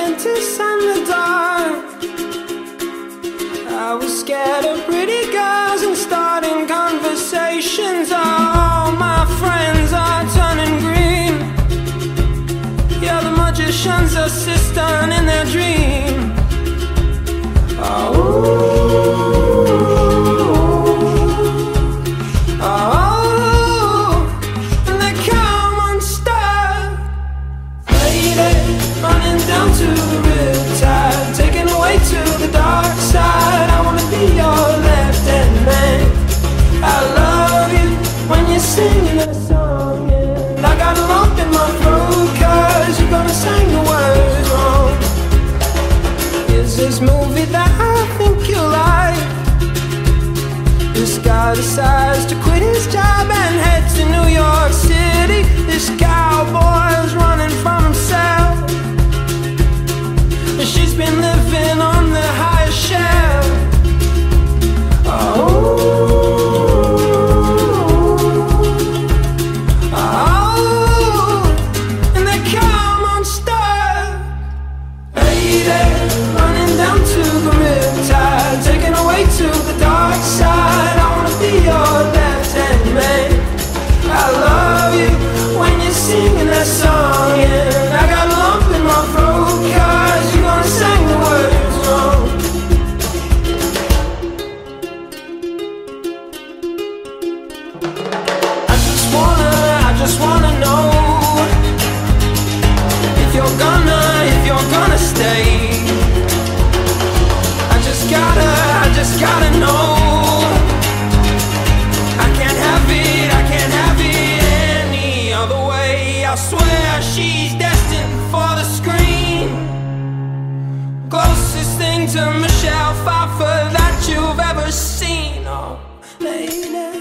apprentice and the dark. I was scared of pretty girls and starting conversations. All my friends are turning green. Yeah, the magician's assistant in their dream. Running down to the riptide, taken away to the dark side. I wanna be your left-hand man. I love you when you're singing that song, and I got a lump in my throat 'cause you're gonna sing the words wrong. Here's this movie that I think you'll like. This guy decides to quit his job and head to New York City. This cowboy's running from himself. She's been living on the highest shelf. And they come unstuck. Lady, running down to the riptide, taken away to the dark side. I wanna be your left-hand man. I love you when you're singing that song, and I got a lump in my throat 'cause you're gonna sing the words wrong. I just wanna know if you're gonna stay. I just gotta know. I can't have it any other way. I swear she's destined for the screen. Closest thing to Michelle Pfeiffer that you've ever seen. Oh, lady.